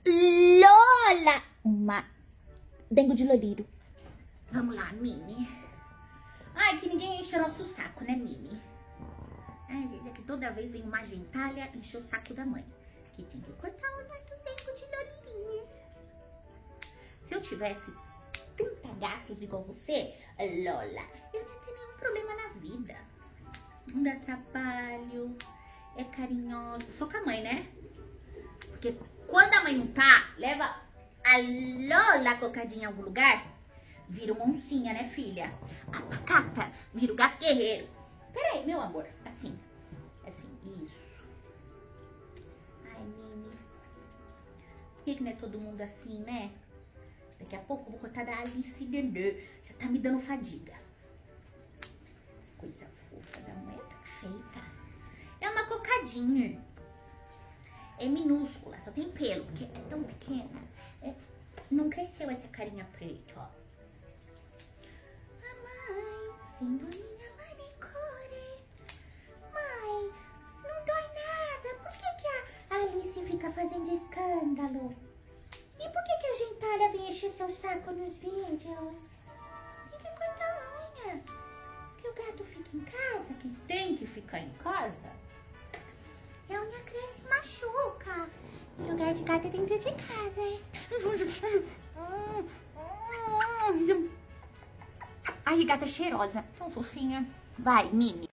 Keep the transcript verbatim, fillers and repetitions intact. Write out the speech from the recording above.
Lola! Uma dengue de loliro. Vamos lá, Mini. Ai, que ninguém enche o nosso saco, né, Mini? Ai, diz que toda vez vem uma gentalha encher o saco da mãe. Que tem que cortar o unha do dengo de lolirinha. Se eu tivesse trinta gatos igual você, Lola, eu não ia ter nenhum problema na vida. Não dá trabalho, é carinhoso. Só com a mãe, né? Porque quando a mãe não tá, leva a Lola cocadinha em algum lugar, vira uma oncinha, né, filha? A pacata vira o gato guerreiro. Peraí, meu amor, assim, assim, isso. Ai, Mini, por que que não é todo mundo assim, né? Daqui a pouco eu vou cortar da Alice Dendê. Já tá me dando fadiga. Coisa fofa da mãe, é perfeita. É uma cocadinha. É minúscula, só tem pelo, porque é tão pequena. É, não cresceu essa carinha preta, ó. Mamãe, sendo minha manicure. Mãe, não dói nada. Por que que a Alice fica fazendo escândalo? E por que que a gentalha vem encher seu saco nos vídeos? Tem que cortar a unha. Que o gato fica em casa, que tem que ficar em casa. E a unha cresce e machuca. Em lugar de gato é dentro de casa, hein? Ai, gata cheirosa. Tão fofinha. Vai, Mini.